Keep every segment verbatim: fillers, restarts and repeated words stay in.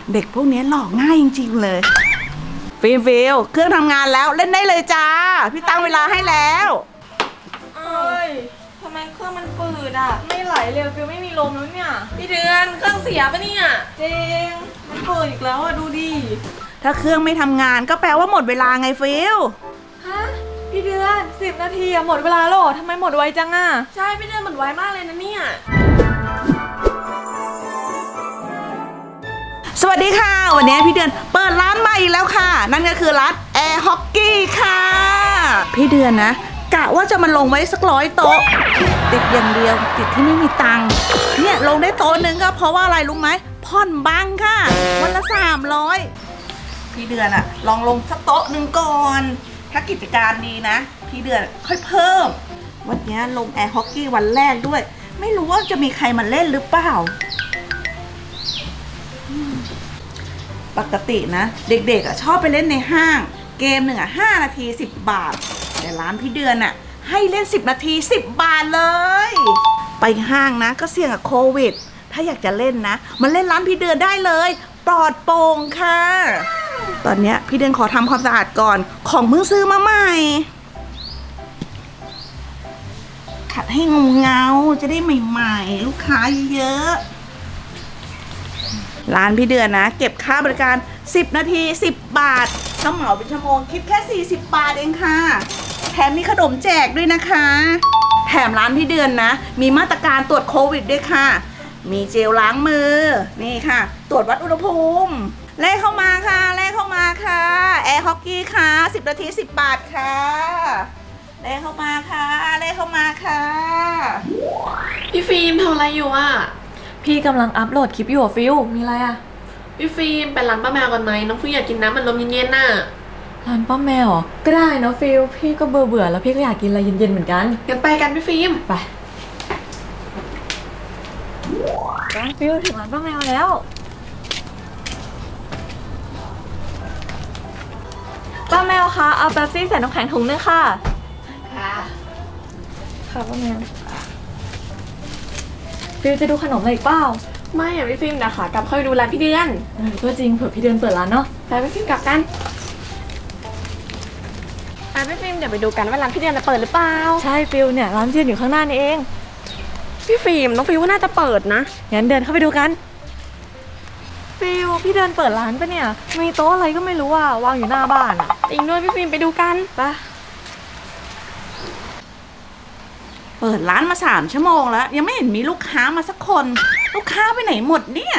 เด็กพวกนี้หลอกง่ายจริงๆเลยฟิล์มฟิลเครื่องทำงานแล้วเล่นได้เลยจ้าพี่ตั้งเวลาให้แล้วเอ้ยทำไมเครื่องมันฝืดอ่ะไม่ไหลเร็วฟิลไม่มีลมแล้วเนี่ยพี่เดือนเครื่องเสียปะเนี่ยจริงมันฝืดอีกแล้วอ่ะดูดิถ้าเครื่องไม่ทำงานก็แปลว่าหมดเวลาไงฟิลฮะพี่เดือนสิบนาทีอะหมดเวลาแล้วทำไมหมดไวจังอ่ะใช่พี่เดือนหมดไวมากเลยนะเนี่ยสวัสดีค่ะวันนี้พี่เดือนเปิดร้านใหม่แล้วค่ะนั่นก็คือร้านแอร์ฮอกกี้ค่ะพี่เดือนนะกะว่าจะมาลงไว้สักร้อยโต๊ะติดอย่างเดียวติดที่ไม่มีตังค์เนี่ยลงได้โต๊ะนึงก็เพราะว่าอะไรรู้ไหมผ่อนบังค่ะวันละสามร้อยพี่เดือนอะลองลงสักโต๊ะหนึ่งก่อนถ้ากิจการดีนะพี่เดือนค่อยเพิ่มวันนี้ลงแอร์ฮอกกี้วันแรกด้วยไม่รู้ว่าจะมีใครมาเล่นหรือเปล่าปกตินะเด็กๆอ่ะชอบไปเล่นในห้างเกมหนึ่งอ่ะห้านาทีสิบบาทแต่ร้านพี่เดือนอ่ะให้เล่นสิบนาทีสิบบาทเลยไปห้างนะก็เสี่ยงกับโควิดถ้าอยากจะเล่นนะมันเล่นร้านพี่เดือนได้เลยปลอดโปร่งค่ะตอนนี้พี่เดือนขอทำความสะอาดก่อนของเพิ่งซื้อมาใหม่ขัดให้เงาเงาจะได้ใหม่ๆลูกค้าเยอะร้านพี่เดือนนะเก็บค่าบริการสิบนาทีสิบบาทต้องเหมาเป็นชั่วโมงคิดแค่สี่สิบบาทเองค่ะแถมมีขนมแจกด้วยนะคะแถมร้านพี่เดือนนะมีมาตรการตรวจโควิดด้วยค่ะมีเจลล้างมือนี่ค่ะตรวจวัดอุณหภูมิเลขเข้ามาค่ะเลขเข้ามาค่ะแอร์ฮอกกี้ค่ะสิบนาทีสิบบาทค่ะเลขเข้ามาค่ะเลขเข้ามาค่ะพี่ฟิล์มทำอะไรอยู่อ่ะพี่กำลังอัพโหลดคลิปอยู่ฟิลมีอะไรอ่ะพี่ฟิล์มไปร้านป้าแมวกันไหมน้องฟิล์มอยากกินน้ำมันลมเย็นๆน่ะร้านป้าแมวก็ได้นะฟิลพี่ก็เบื่อเบื่อแล้วพี่ก็อยากกินอะไรเย็นๆเหมือนกันงั้นไปกันพี่ฟิล์มไปไปฟิลถึงร้านป้าแมวแล้วป้าแมวคะเอาเป๊ปซี่ใส่น้ำแข็งถุงนึงค่ะค่ะค่ะป้าแมวฟิลจะดูขนมอะไรอีกเปล่าไม่อะพี่ฟิล์มนะค่ะกลับเข้าไปดูร้านพี่เดือนก็จริงเผื่อพี่เดือนเปิดร้านเนาะไปพี่ฟิล์มกลับกันอ่ะพี่ฟิล์มเดี๋ยวไปดูกันว่าร้านพี่เดือนจะเปิดหรือเปล่าใช่ฟิลเนี่ยร้านพี่เดือนอยู่ข้างหน้านี่เองพี่ฟิล์มน้องฟิล์มว่าน่าจะเปิดนะงั้นเดินเข้าไปดูกันฟิลพี่เดือนเปิดร้านปะเนี่ยมีโต๊ะอะไรก็ไม่รู้อ่ะวางอยู่หน้าบ้านอ่ะจริงด้วยพี่ฟิล์มไปดูกันไปเปิดร้านมาสามชั่วโมงแล้วยังไม่เห็นมีลูกค้ามาสักคนลูกค้าไปไหนหมดเนี่ย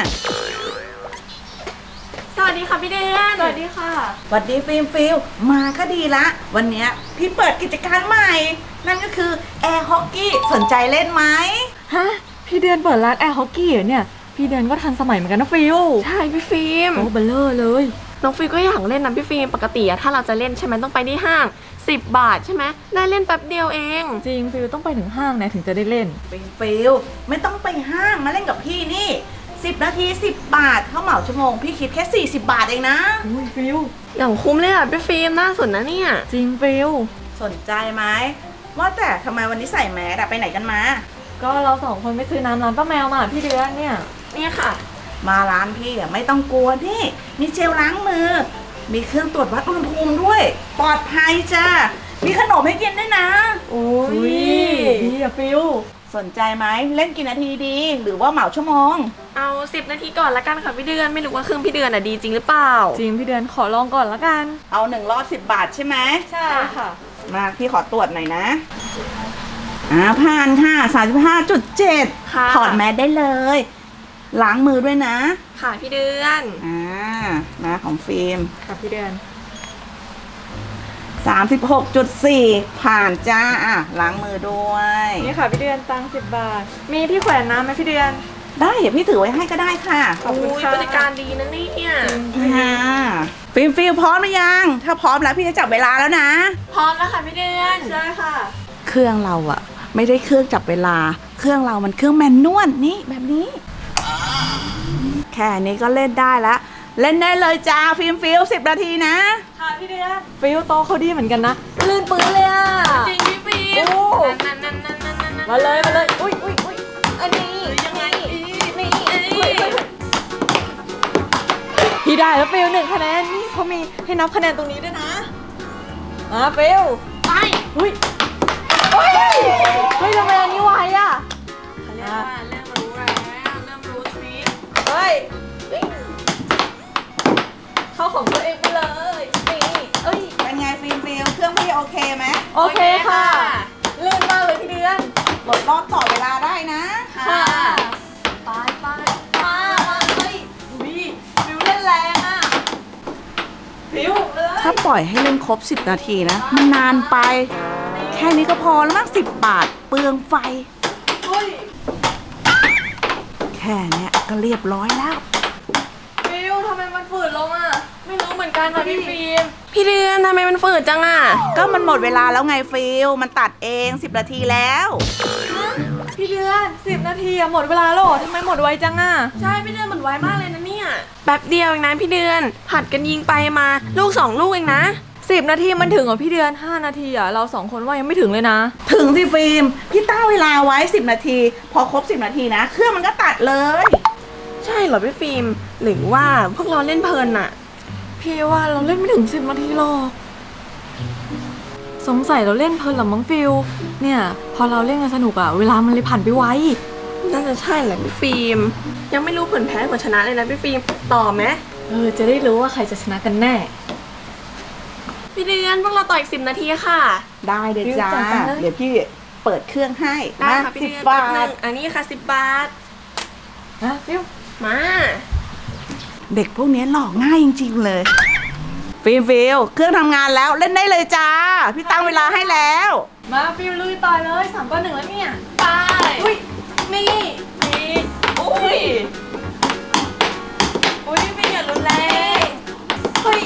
สวัสดีค่ะพี่เดือนสวัสดีค่ะสวัสดีฟิล์มฟิลมาก็ดีละวันนี้พี่เปิดกิจการใหม่นั่นก็คือแอร์ฮอกกี้สนใจเล่นไหมฮะพี่เดือนเปิดร้านแอร์ฮอกกี้เหรอเนี่ยพี่เดือนก็ทันสมัยเหมือนกันนะฟิลใช่พี่ฟิล์มโอ้เบลเลอร์เลยน้องฟิลก็อยากเล่นนะพี่ฟิล์มปกติอะถ้าเราจะเล่นใช่ไหมต้องไปที่ห้างสิบบาทใช่ไหมได้เล่นแป๊บเดียวเองจริงฟิลต้องไปถึงห้างนะถึงจะได้เล่นฟิลฟิลไม่ต้องไปห้างมาเล่นกับพี่นี่สิบนาทีสิบบาทเข้าเหมาชั่วโมงพี่คิดแค่สี่สิบบาทเองนะอุ้ยฟิลอย่างคุ้มเลยอะพี่ฟิล์มน่าสนนะเนี่ยจริงฟิลสนใจไหมว่าแต่ทำไมวันนี้ใส่แมสอะไปไหนกันมาก็เราสองคนไม่ซื้อน้ำร้านป้าแมวมาพี่เดือนเนี่ยเนี่ยค่ะมาร้านพี่อะไม่ต้องกลัวนี่มีเจลล้างมือมีเครื่องตรวจวัดอุณหภูมิด้วยปลอดภัยจ้ามีขนมให้กินด้วยนะโอ้ยดีอะฟิลสนใจไหมเล่นกี่นาทีดีหรือว่าเหมาชั่วโมงเอาสิบนาทีก่อนละกันค่ะพี่เดือนไม่รู้ว่าเครื่องพี่เดือนอะดีจริงหรือเปล่าจริงพี่เดือนขอลองก่อนละกันเอาหนึ่งรอบสิบบาทใช่ไหมใช่ค่ะมาพี่ขอตรวจหน่อยนะอ่าผ่านค่ะสามสิบห้าจุดเจ็ดถอดแมสได้เลยล้างมือด้วยนะค่ะพี่เดือนอ่ามาของฟิล์มค่ะพี่เดือนสามสิบหกจุดสี่ผ่านจ้าอ่ะล้างมือด้วยนี่ค่ะพี่เดือนตังสิบบาทมีที่แขวนน้ำไหมพี่เดือนได้เดี๋ยวพี่ถือไว้ให้ก็ได้ค่ะขอบคุณค่ะบริการดีนะเนี่ยค่ะฟิล์มฟิล์มพร้อมหรือยังถ้าพร้อมแล้วพี่จะจับเวลาแล้วนะพร้อมแล้วค่ะพี่เดือนใช่ค่ะเครื่องเราอะไม่ได้เครื่องจับเวลาเครื่องเรามันเครื่องแมนนวลนี่แบบนี้แค่นี้ก็เล่นได้แล้วเล่นได้เลยจ้าฟิล์มฟิลสิบนาทีนะค่ะพี่เดือนฟิลโตเขาดีเหมือนกันนะลื่นปื้นเลยอ่ะจริงพี่ฟิล์มมาเลยมาเลยอุ้ยอุ้ยอุ้ยอันนี้ยังไงนี่พี่ได้แล้วฟิลหนึ่งคะแนนนี่เขามีให้นับคะแนนตรงนี้ด้วยนะมาฟิลไปอุ้ยเฮ้ยเฮ้ยทำไมอันนี้ไวอ่ะเขาเรียกว่าเริ่มรู้แล้วเริ่มรู้ทริคเฮ้ยเข้าของตัวเองไปเลยนี่เอ้ยเป็นไงฟิล์มฟิลเครื่องพี่โอเคไหมโอเคค่ะลื่นมากเลยพี่เดือนหมดรอบต่อเวลาได้นะค่ะไปไปมามาเฮ้ยวิฟิวเล่นแรงอ่ะฟิวเลยถ้าปล่อยให้เล่นครบสิบนาทีนะมันนานไป แค่นี้ก็พอแล้วนะสิบบาทเปลืองไฟเฮ้ยแค่เนี้ยก็เรียบร้อยแล้วฟิวทำไมมันฝืดลงอ่ะไม่รู้เหมือนกันนะพี่ฟิล์มพี่เดือนทำไมมันฝืดจังอ่ะก็มันหมดเวลาแล้วไงฟิลมันตัดเองสิบนาทีแล้วพี่เดือนสิบนาทีอะหมดเวลาแล้วเหรอทำไมหมดไวจังอ่ะใช่พี่เดือนเหมือนไวมากเลยนะเนี่ยแป๊บเดียวเองนะพี่เดือนผัดกันยิงไปมาลูกสองลูกเองนะสิบนาทีมันถึงเหรอพี่เดือนห้านาทีอ่ะเราสองคนว่ายังไม่ถึงเลยนะถึงสิฟิล์มพี่ตั้งเวลาไว้สิบนาที พอครบสิบนาทีนะเครื่องมันก็ตัดเลยใช่เหรอพี่ฟิล์มหรือว่าพวกเราเล่นเพลินอะพี่ว่าเราเล่นไม่ถึงสิบนาทีหรอกสงสัยเราเล่นเพลินหรอมั้งฟิลเนี่ยพอเราเล่นกันสนุกอ่ะเวลามันเลยผ่านไปไวน่าจะใช่แหละพี่ฟิล์มยังไม่รู้ผลแพ้ผลชนะเลยนะพี่ฟิล์มต่อไหมเออจะได้รู้ว่าใครจะชนะกันแน่พี่เดือนพวกเราต่ออีกสิบนาทีค่ะได้เลยจ้าฟิล์มจ่ายตังค์นะเดี๋ยวพี่เปิดเครื่องให้ได้มาค่ะพี่สิบเดือนบาแป๊บนึทงอันนี้ค่ะสิบบาทนะฟิลมาเด็กพวกนี้หลอกง่ายจริงๆเลยฟิล์มฟิลเครื่องทำงานแล้วเล่นได้เลยจ้า พี่ตั้งเวลาให้แล้วมาฟิลลุยต่อเลยสามต่อหนึ่งแล้วเนี่ยไปอุ้ยมีมีอุ้ยอุ้ยพี่อย่ารุนแรงเฮ้ย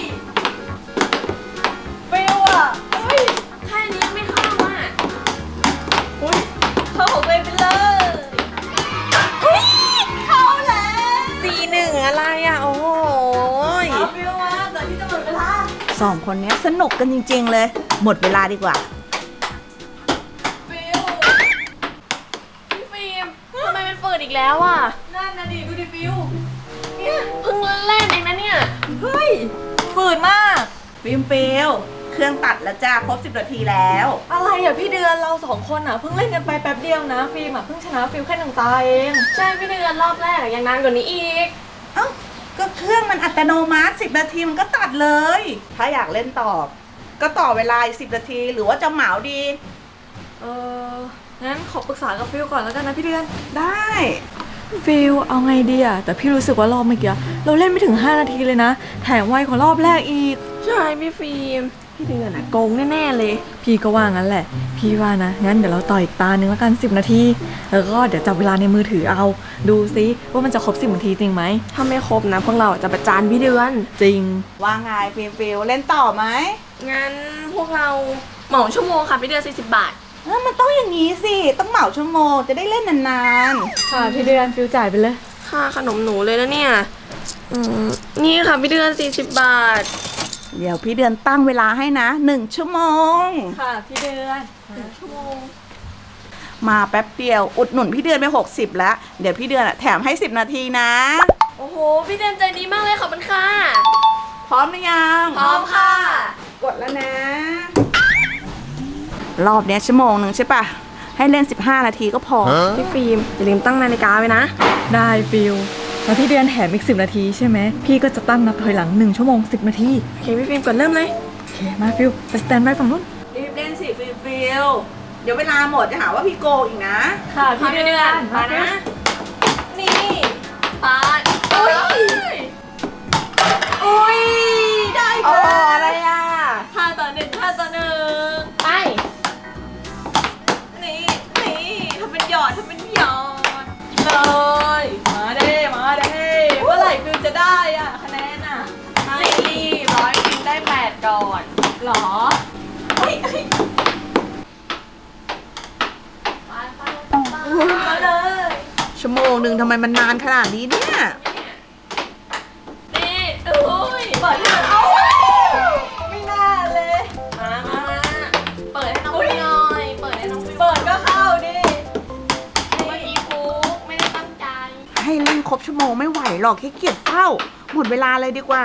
ฟิลอ่ะเฮ้ยแค่นี้ไม่เข้าอ่ะอุ้ยเข้าของตัวเองไปเลยอุ้ยเข้าแล้วสี่หนึ่งอะไรอ่ะโอ้โหเอาฟิลมาก่อนที่จะหมดเวลาสองคนนี้สนุกกันจริงๆเลย หมดเวลาดีกว่าฟิลพี่ฟิล์มทำไมมันฝืดอีกแล้วอ่ะนั่นนะดิดูดิฟิลเพิ่งเล่นเองนะเนี่ยเฮ้ยฝืนมากฟิล์มฟิลเครื่องตัดแล้วจ้าครบสิบนาทีแล้วอะไรอ่ะพี่เดือนเราสองคนอ่ะเพิ่งเล่นกันไปแป๊บเดียวนะฟิล์มอ่ะเพิ่งชนะฟิลแค่หนึ่งตาเองใช่พี่เดือนรอบแรกอะยังนานกว่านี้อีกเอ้าก็เครื่องมันอัตโนมัติสิบนาทีมันก็ตัดเลย ถ้าอยากเล่นต่อ ก็ต่อเวลาอีกสิบนาทีหรือว่าจะเหมาดีเอองั้นขอปรึกษากับฟิลก่อนแล้วกันนะพี่เดือนได้ฟิลเอาไงดีอ่ะแต่พี่รู้สึกว่ารอบเมื่อกี้เราเล่นไม่ถึงห้านาทีเลยนะแถมไวกว่ารอบแรกอีกใช่พี่ฟิล์มพี่เดือนอะโกงแน่ๆเลยพี่ก็ว่างั้นแหละ พี่ว่านะงั้นเดี๋ยวเราต่ออีกตาหนึ่งแล้วกันสิบนาทีแล้วก็เดี๋ยวจับเวลาในมือถือเอา ดูซิว่ามันจะครบสิบนาทีจริงไหมถ้าไม่ครบนะพวกเราจะประจานพี่เดือนจริงว่าไงฟิล์มฟิลเล่นต่อไหมงั้นพวกเราเหมาชั่วโมงค่ะพี่เดือนสี่สิบบาทเอ้ามันต้องอย่างนี้สิ ต้องเหมาชั่วโมงจะได้เล่นนานค่ะพี่เดือนฟิลจ่ายไปเลยค่าขนมหนูเลยนะเนี่ยอืมนี่ค่ะพี่เดือนสี่สิบบาทๆ เดี๋ยวพี่เดือนตั้งเวลาให้นะหนึ่งชั่วโมงค่ะพี่เดือนชั่วโมงมาแป๊บเดียวอุดหนุนพี่เดือนไปหกสิบแล้ว เดี๋ยวพี่เดือนอะแถมให้สิบนาทีนะโอ้โหพี่เดือนใจดีมากเลยขอบคุณค่ะพร้อมหรือยังพร้อมค่ะกดแล้วนะ รอบเนี้ยชั่วโมงหนึ่งใช่ปะให้เล่นสิบห้านาทีก็พอพี่ฟิล์มอย่าลืมตั้งนาฬิกาไว้นะได้ฟิลแล้วพี่เดือนแถมอีกสิบนาทีใช่ไหมพี่ก็จะตั้งนับถอยหลังหนึ่งชั่วโมงสิบนาทีโอเคพี่ฟิล์มกดเริ่มเลยโอเคมาฟิลไปสแตนบายฝั่งนู้นรีบเล่นสิฟิลฟิลเดี๋ยวเวลาหมดจะหาว่าพี่โกงอีกนะค่ะพี่เดือนมานะ นี่ปาดอุ้ยอุ้ยได้โอ้ค่ะอะไรอ่ะห้าต่อหนึ่งห้าต่อหนึ่งไปนี่นี่ทำเป็นหยอดทำเป็นหยอดเลยมาเด้มาเด้เมื่อไหร่ฟิลจะได้อ่ะคะแนนอ่ะไม่รีบร้อยฟิล์มได้แปดก่อนหรอเฮ้ยเฮ้ยไปไปไปมาเลยชั่วโมงหนึ่งทำไมมันนานขนาดนี้เนี่ยนี่อุ้ยเปิดให้หน่อยเอาไม่น่าเลยมามามาเปิดให้น้องฟิล์มหน่อย เปิดให้น้องฟิล์มเปิดก็เข้าดิเมื่อกี้ฟุกไม่ได้ตั้งใจให้เล่นครบชั่วโมงไม่ไหวหรอกแค่เกียจเฝ้าหมดเวลาเลยดีกว่า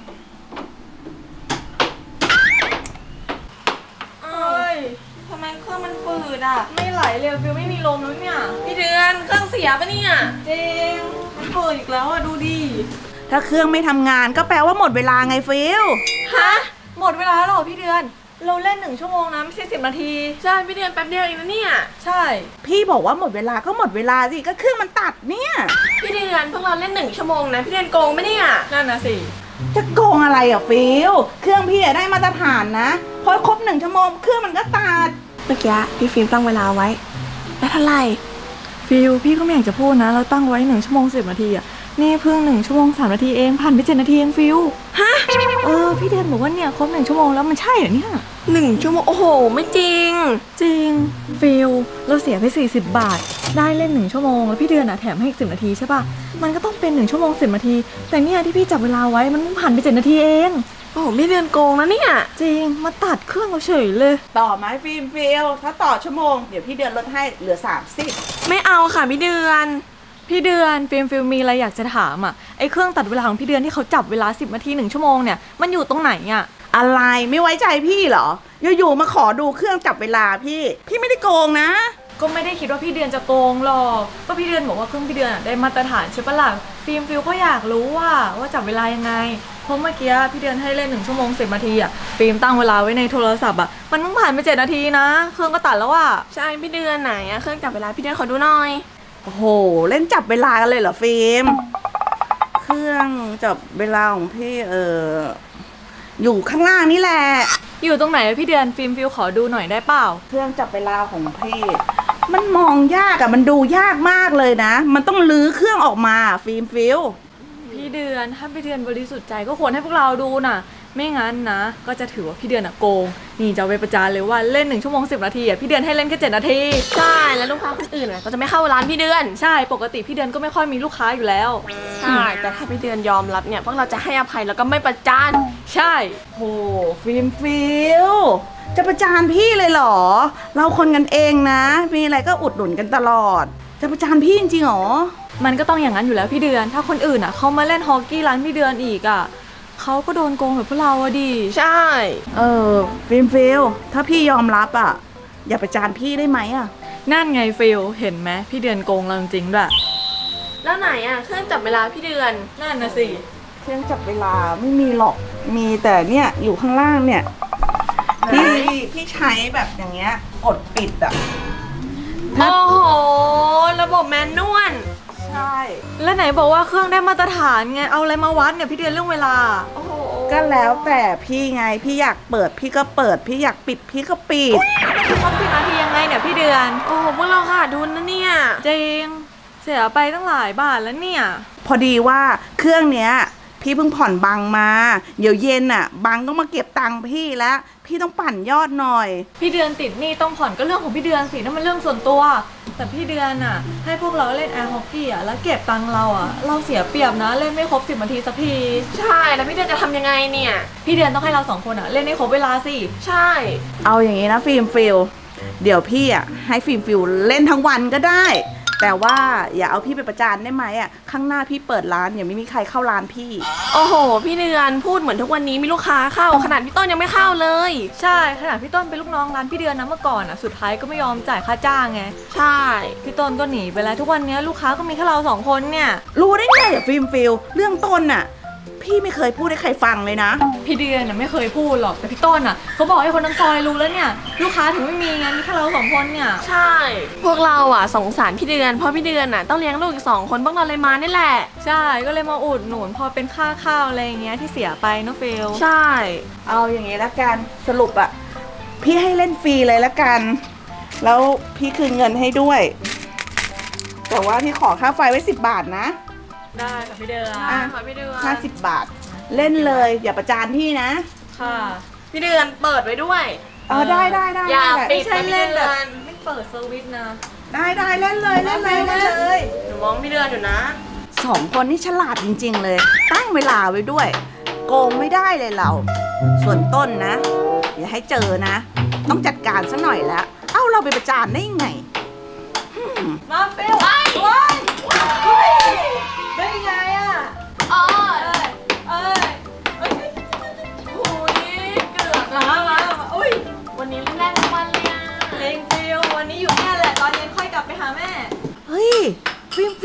เอ้ยทำไมเครื่องมันฝืดอ่ะไม่ไหลเลยฟิวไม่มีลมแล้วเนี่ยพี่เดือนเครื่องเสียปะเนี่ยจริงมันฝืดอีกแล้วอ่ะดูดิถ้าเครื่องไม่ทำงานก็แปลว่าหมดเวลาไงฟิลฮะหมดเวลาแล้วเหรอพี่เดือนเราเล่นหนึ่งชั่วโมงนะไม่ใช่สิบนาทีใช่พี่เดือนแป๊บเดียวเองนะเนี่ยใช่พี่บอกว่าหมดเวลาก็หมดเวลาสิก็เครื่องมันตัดเนี่ยพี่เดือนพวกเราเล่นหนึ่งชั่วโมงนะพี่เดือนโกงไหมเนี่ยนั่นนะสิจะโกงอะไรอ่ะฟิลเครื่องพี่ได้มาตรฐานนะพอครบหนึ่งชั่วโมงเครื่องมันก็ตัดเมื่อกี้พี่ฟิล์มตั้งเวลาไว้แล้วเท่าไหร่ฟิลพี่ก็ไม่อยากจะพูดนะเราตั้งไว้หนึ่งชั่วโมงสิบนาทีอ่ะนี่เพิ่งหนึ่งชั่วโมงสามนาทีเองผ่านไปเจ็ดนาทีเองฟิลฮะเออพี่เดือนบอกว่าเนี่ยครบหนึ่งชั่วโมงแล้วมันใช่เหรอเนี่ยหนึ่งชั่วโมงโอ้โหไม่จริงจริงฟิลเราเสียไปสี่สิบบาทได้เล่นหนึ่งชั่วโมงแล้วพี่เดือนอ่ะแถมให้อีกสิบนาทีใช่ป่ะมันก็ต้องเป็นหนึ่งชั่วโมงสิบนาทีแต่เนี่ยที่พี่จับเวลาไว้มันผ่านไปเจ็ดนาทีเองโอ้โหพี่เดือนโกงนะเนี่ยจริงมาตัดเครื่องเราเฉยเลยต่อไหมฟิล์มฟิลถ้าต่อชั่วโมงเดี๋ยวพี่เดือนลดให้เหลือสามสิบไม่เอาค่ะพี่เดือนพี่เดือนฟิล์มฟิล์มมีอะไรอยากจะถามอ่ะไอ้เครื่องตัดเวลาของพี่เดือนที่เขาจับเวลาสิบนาทีหนึ่งชั่วโมงเนี่ยมันอยู่ตรงไหนอ่ะอะไรไม่ไว้ใจพี่เหรออยู่ๆมาขอดูเครื่องจับเวลาพี่พี่ไม่ได้โกงนะก็ไม่ได้คิดว่าพี่เดือนจะโกงหรอกก็พี่เดือนบอกว่าเครื่องพี่เดือนได้มาตรฐานใช่ปะล่ะฟิล์มฟิล์มก็อยากรู้ว่าว่าจับเวลายังไงเพราะเมื่อกี้พี่เดือนให้เล่นหนึ่งชั่วโมงสิบนาทีอ่ะฟิล์มตั้งเวลาไว้ในโทรศัพท์อ่ะมันเพิ่งผ่านไปเจ็ดนาทีนะเครื่องก็ตัดแล้วอ่ะใช่พี่เดือนไหนอ่ะเครื่องจับเวลาพี่เดือนขอดูหน่อยโอ้โหเล่นจับเวลากันเลยเหรอฟิล์มเครื่องจับเวลาของพี่เอออยู่ข้างล่างนี่แหละอยู่ตรงไหนพี่เดือนฟิล์มฟิลขอดูหน่อยได้เปล่าเครื่องจับเวลาของพี่มันมองยากอะมันดูยากมากเลยนะมันต้องลื้อเครื่องออกมาฟิล์มฟิลพี่เดือนถ้าพี่เดือนบริสุทธิ์ใจก็ควรให้พวกเราดูน่ะไม่งั้นนะก็จะถือว่าพี่เดือนอะโกงนี่จะไปประจานเลยว่าเล่นหนึ่งชั่วโมงสิบนาทีอะพี่เดือนให้เล่นแค่เจ็ดนาทีใช่แล้วลูกค้าคนอื่นอะก็จะไม่เข้าร้านพี่เดือนใช่ปกติพี่เดือนก็ไม่ค่อยมีลูกค้าอยู่แล้วใช่แต่ถ้าพี่เดือนยอมรับเนี่ยพวกเราจะให้อภัยแล้วก็ไม่ประจานใช่โหฟิล์มฟิลจะประจานพี่เลยเหรอเราคนกันเองนะมีอะไรก็อุดหนุนกันตลอดจะประจานพี่จริงๆหรอมันก็ต้องอย่างนั้นอยู่แล้วพี่เดือนถ้าคนอื่นอะเขามาเล่นฮอกกี้ร้านพี่เดือนอีกอะเขาก็โดนโกงแบบพวกเราอะดิใช่เออฟิล์มฟิลถ้าพี่ยอมรับอะอย่าประจานพี่ได้ไหมอะนั่นไงฟิลเห็นไหมพี่เดือนโกงเราจริงๆด้วยแล้วไหนอะเครื่องจับเวลาพี่เดือนนั่นนะสิเครื่องจับเวลาไม่มีหรอกมีแต่เนี่ยอยู่ข้างล่างเนี่ยพี่พี่ใช้แบบอย่างเงี้ยกดปิดอะโอ้โหระบบแมนนวลใช่แล้วไหนบอกว่าเครื่องได้มาตรฐานไงเอาอะไรมาวัดเนี่ยพี่เดือนเรื่องเวลาโอ้โหก็แล้วแต่พี่ไงพี่อยากเปิดพี่ก็เปิดพี่อยากปิดพี่ก็ปิดครบสิบนาทียังไงเนี่ยพี่เดือนโอ้โหพวกเราขาดทุนนะเนี่ยจริงเสียไปตั้งหลายบาทแล้วเนี่ยพอดีว่าเครื่องเนี้ยพี่เพิ่งผ่อนบังมาเดี๋ยวเย็นอ่ะบังต้องมาเก็บตังค์พี่แล้วพี่ต้องปั่นยอดหน่อยพี่เดือนติดหนี้ต้องผ่อนก็เรื่องของพี่เดือนสินั่นมันเรื่องส่วนตัวแต่พี่เดือนอ่ะให้พวกเราเล่นแอร์ฮอกกี้อ่ะแล้วเก็บตังค์เราอ่ะเราเสียเปรียบนะเล่นไม่ครบสิบนาทีสักทีใช่แล้วพี่เดือนจะทำยังไงเนี่ยพี่เดือนต้องให้เราสองคนอ่ะเล่นให้ครบเวลาสิใช่เอาอย่างนี้นะฟิล์มฟิลเดี๋ยวพี่อ่ะให้ฟิล์มฟิลเล่นทั้งวันก็ได้แต่ว่าอย่าเอาพี่ไปประจานได้ไหมอ่ะข้างหน้าพี่เปิดร้านอย่าไม่มีใครเข้าร้านพี่โอ้โหพี่เดือนพูดเหมือนทุกวันนี้มีลูกค้าเข้าขนาดพี่ต้นยังไม่เข้าเลยใช่ขนาดพี่ต้นเป็นลูกน้องร้านพี่เดือนนะเมื่อก่อนอ่ะสุดท้ายก็ไม่ยอมจ่ายค่าจ้างไงใช่พี่ต้นก็หนีไปแล้วทุกวันนี้ลูกค้าก็มีแค่เราสองคนเนี่ยรู้ได้ไงอ่ะฟิล์มฟิลเรื่องต้นอ่ะพี่ไม่เคยพูดให้ใครฟังเลยนะพี่เดือนน่ะไม่เคยพูดหรอกแต่พี่ต้นอ่ะเขาบอกให้คนทั้งซอยรู้แล้วเนี่ยลูกค้าถึงไม่มีไงมีแค่เราสองคนเนี่ยใช่พวกเราอ่ะสงสารพี่เดือนเพราะพี่เดือนอ่ะต้องเลี้ยงลูกอีกสองคนพวกเราเลยมานี่แหละใช่ก็เลยมาอุดหนุนพอเป็นค่าข้าวอะไรอย่างเงี้ยที่เสียไปเนาะเฟลใช่เอาอย่างงี้ละกันสรุปอ่ะพี่ให้เล่นฟรีเลยละกันแล้วพี่คืนเงินให้ด้วยแต่ว่าพี่ขอค่าไฟไว้สิบบาทนะได้ค่ะพี่เดือนค่ะพี่เดือนห้าสิบบาทเล่นเลยอย่าประจานพี่นะค่ะพี่เดือนเปิดไว้ด้วยอ๋อได้ได้ได้อย่าปิดใช้เล่นแบบไม่เปิดเซอร์วิสนะได้ได้เล่นเลยเล่นเลยเล่นเลยหนูมองพี่เดือนอยู่นะสองคนนี่ฉลาดจริงๆเลยตั้งเวลาไว้ด้วยโกงไม่ได้เลยเราส่วนต้นนะอย่าให้เจอนะต้องจัดการซะหน่อยแล้วเอ้าเราไปประจานได้ยังไงมาเฟลว้ายได้ไงอ่ะอ๋อ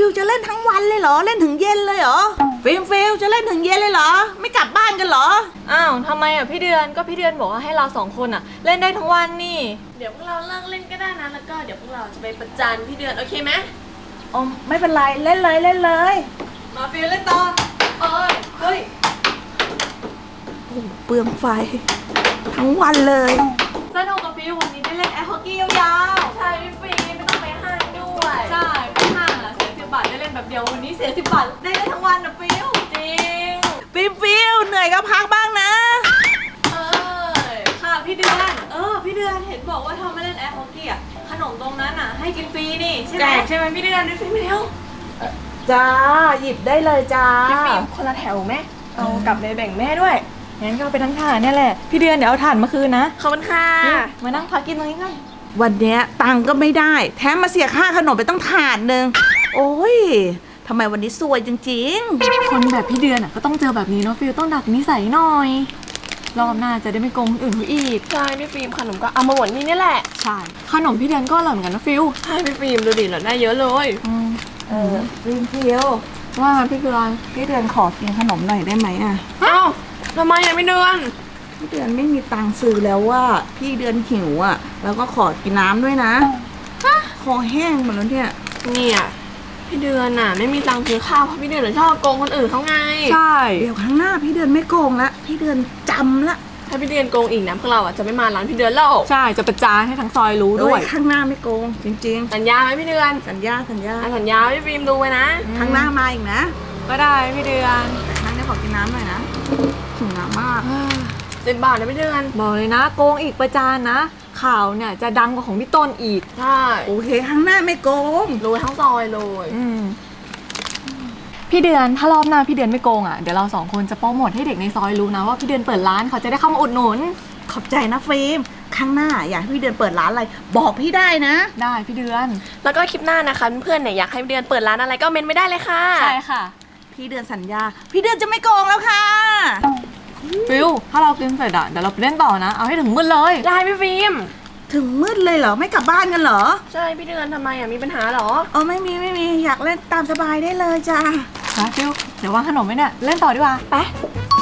ฟิลจะเล่นทั้งวันเลยเหรอเล่นถึงเย็นเลยเหรอฟิล์มฟิลจะเล่นถึงเย็นเลยเหรอไม่กลับบ้านกันเหรออ้าวทำไมอ่ะพี่เดือนก็พี่เดือนบอกว่าให้เราสองคนอ่ะเล่นได้ทั้งวันนี่เดี๋ยวพวกเราเลิกเล่นก็ได้นะแล้วก็เดี๋ยวพวกเราจะไปประจานพี่เดือนโอเคไหมอ๋อไม่เป็นไรเล่นเลยเล่นเลยมาฟิลเล่นต่อเอ้ยเฮ้ยโอ้เปลืองไฟทั้งวันเลยสนุกกับฟิลวันนี้ได้เล่นแอร์ฮอกกี้ยาวๆใช่พี่ฟิล์มไม่ต้องไปห้างด้วยใช่ไปห้างอ่ะเสียสิบบาทได้เล่นแบบเดียววันนี้เสียสิบบาทได้เล่นทั้งวันนะฟิลจริงฟิล์มฟิลเหนื่อยก็พักบ้างนะเออค่ะพี่เดือนเออพี่เดือนเห็นบอกว่าถ้าไม่เล่นแอร์ฮอกกี้อ่ะขนมตรงนั้นอ่ะให้กินฟรีนี่ใช่ไหแจมกใช่ไหมพี่เดือนพี่ฟิล์มเร็วจ้าหยิบได้เลยจ้าพี่ฟิล์มคนละแถวไหมเอากลับไปแบ่งแม่ด้วยงั้นก็ไปทั้งถ่านเนี่ยแหละพี่เดือนเดี๋ยวเอาถ่านมาคืนนะขอบคุณค่ะมานั่งพักกินตรงนี้กันวันเนี้ยตังค์ก็ไม่ได้แถมมาเสียค่าขนมไปต้องถาดหนึ่งโอ้ยทำไมวันนี้ซวยจริงคนแบบพี่เดือนอ่ะก็ต้องเจอแบบนี้เนาะฟิลต้องดัดนิสัยหน่อยรอบหน้าจะได้ไม่โกงคนอื่นเขาอีกใช่พี่ฟิล์มขนมก็เอามาหมดนี่นี่แหละใช่ขนมพี่เดือนก็อร่อยเหมือนกันนะฟิลใช่พี่ฟิล์มดูดิเราได้เยอะเลยๆเออฟิล์มฟิลว่าพี่เดือนพี่เดือนขอกินขนมหน่อยได้ไหมอ่ะเอ้าทำไมอะพี่เดือนพี่เดือนไม่มีตังค์ซื้อแล้วว่าพี่เดือนหิวอ่ะ แล้วก็ขอกินน้ำด้วยนะคอแห้งหมดแล้วเนี่ยเนี่ยพี่เดือนน่ะไม่มีตังค์ซื้อข้าวเพราะพี่เดือนชอบโกงคนอื่นเขาไงใช่เดี๋ยวครั้งหน้าพี่เดือนไม่โกงละพี่เดือนจำละถ้าพี่เดือนโกงอีกนะพวกเราอ่ะจะไม่มาร้านพี่เดือนแล้วใช่จะประจานให้ทั้งซอยรู้ด้วยเอ้ข้างหน้าไม่โกง จริงสัญญาไหมพี่เดือนๆ สัญญาสัญญาอ่ะสัญญาพี่ฟิล์มดูไว้นะครั้งหน้ามาอีกนะก็ได้พี่เดือนแต่ครั้งนี้ขอกินน้ำหน่อยนะถึงน้ำมากสิบบาทนะพี่เดือนบอกเลยนะโกงอีกประจานนะ ข่าวเนี่ยจะดังกว่าของพี่ต้นอีกใช่โอเคครั้งหน้าไม่โกงรู้ทั้งซอยเลยอืมพี่เดือนถ้ารอบหน้าพี่เดือนไม่โกงอ่ะเดี๋ยวเราสองคนจะโปรโมทให้เด็กในซอยรู้นะว่าพี่เดือนเปิดร้านเขาจะได้เข้ามาอุดหนุนขอบใจนะฟิล์มครั้งหน้าอยากให้พี่เดือนเปิดร้านอะไร บอกพี่ได้นะได้พี่เดือนแล้วก็คลิปหน้านะคะเพื่อนๆเนี่ยอยากให้พี่เดือนเปิดร้านอะไรก็เมนไม่ได้เลยค่ะใช่ค่ะพี่เดือนสัญญา พี่เดือนจะไม่โกงแล้วค่ะฟิวถ้าเรากินเสร็จอ่ะเดี๋ยวเราไปเล่นต่อนะเอาให้ถึงมืดเลยได้พี่ฟิล์มถึงมืดเลยเหรอไม่กลับบ้านกันเหรอใช่พี่เดือนทำไมอ่ะมีปัญหาเหรอเออไม่มีไม่มีอยากเล่นตามสบายได้เลยจ้านะฟิวเดี๋ยววางขนมไว้เนี่ยเล่นต่อดีกว่าไป